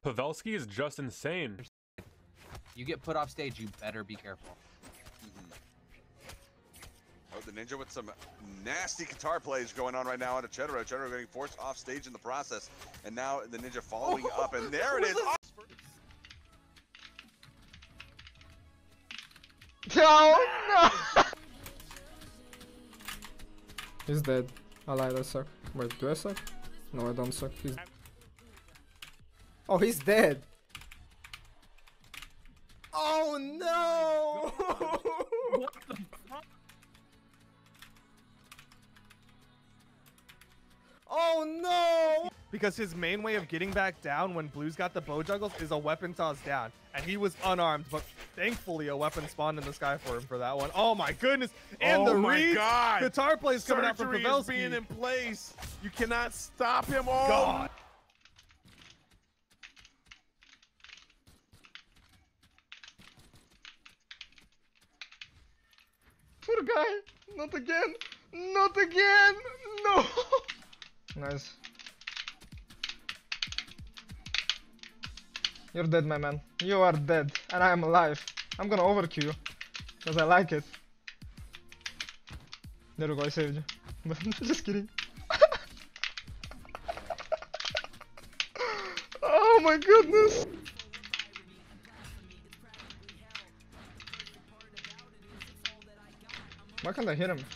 Pavelski is just insane. You get put off stage, you better be careful. Oh, the Ninja with some nasty guitar plays going on right now on a Chedoro. Chedoro getting forced off stage in the process. And now the Ninja following up, and there it is. Oh, no! He's dead. I lied, I suck. Wait, do I suck? No, I don't suck. He's... Oh, he's dead! Oh no! What the fuck? Oh no! Because his main way of getting back down when Blues got the bow juggles is a weapon toss down. And he was unarmed, but thankfully a weapon spawned in the sky for him for that one. Oh my goodness! And the read! Guitar plays coming out from Pavelski. Is being in place. You cannot stop him. Oh God. Poor guy! Not again! Not again! No! Nice. You're dead, my man. You are dead, and I am alive. I'm gonna overkill you, because I like it. There we go, I saved you. But just kidding. Oh my goodness! Why can't I hit him?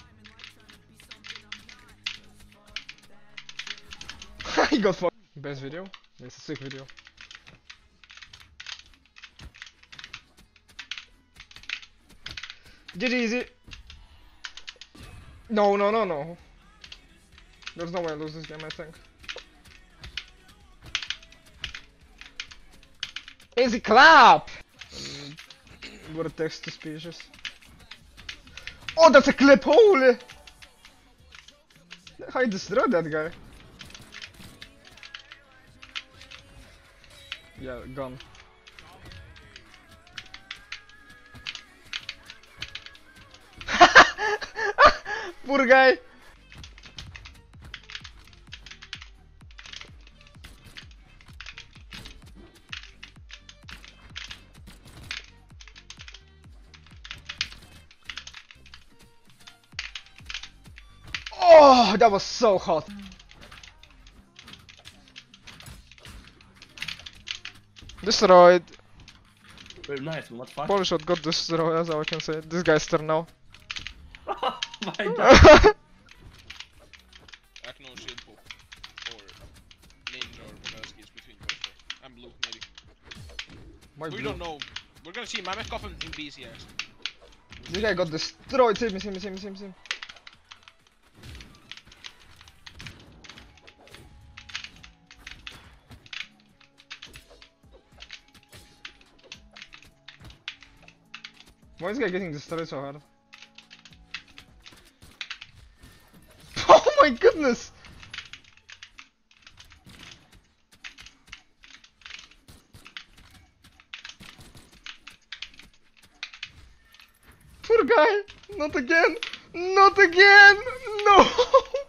He got fucked. Best video? It's a sick video. GG easy. No, no, no, no. There's no way I lose this game, I think. Easy clap! What a text to speeches. Oh, that's a clip! Holy! How you destroyed that guy? Yeah, gone. Poor guy! Oh, that was so hot. Destroyed. Very nice, what fuck? Polish shot got destroyed, that's all I can say. This guy's turn now. Oh my god. Akno, Shilpo, or Ninja or Pavelski is between both of us. I'm blue, maybe. Why We blue? don't know. We're gonna see Mamet Coffin in BCS. This guy got destroyed. Save me, save me, save me, save me, save me. Why is this guy getting destroyed so hard? Oh my goodness! Poor guy! Not again! Not again! No!